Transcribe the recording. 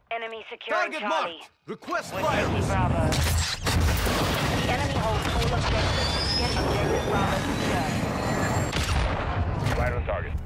Enemy securing Target Charlie. marked. Request We're fire. taking Bravo. The enemy holds all objectives. Get objective Bravo secured. Right on target.